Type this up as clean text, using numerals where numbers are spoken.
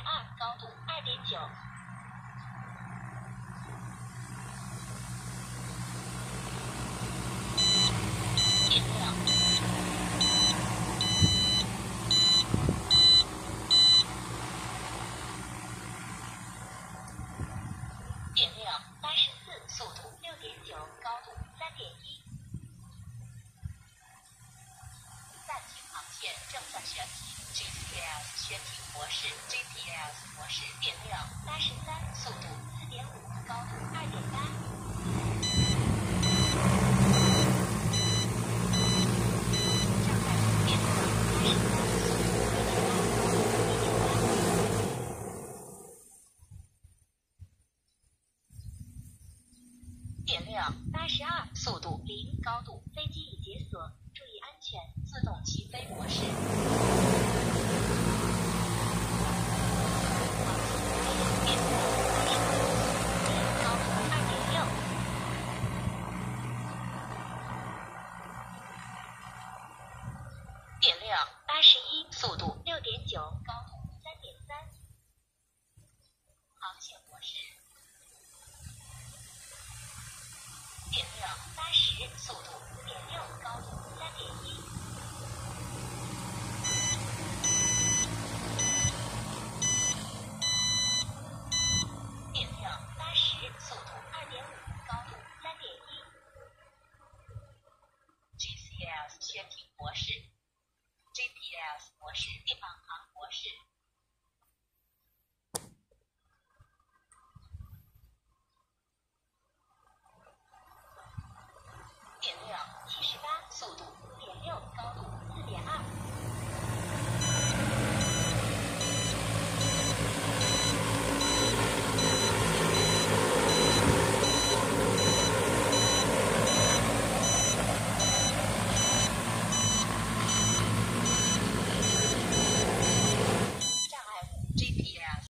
2高度2.9。点亮。点亮84，速度6.9，高度3.1。暂停航线正在选题 GPS 选题模式 GPS 模式点亮83，速度4.5，高度2.8。正在点亮83，速度1.8。点亮82，速度0，高度飞机已解锁，注意安全，自动起飞模式。点亮85，高度2.6。点亮81，速度6.9，高度3.3。航线模式。点亮80，速度4.6，高度3.1。点亮80，速度2.5，高度3.1。GPS 选停模式 GPS 模式电导航模式。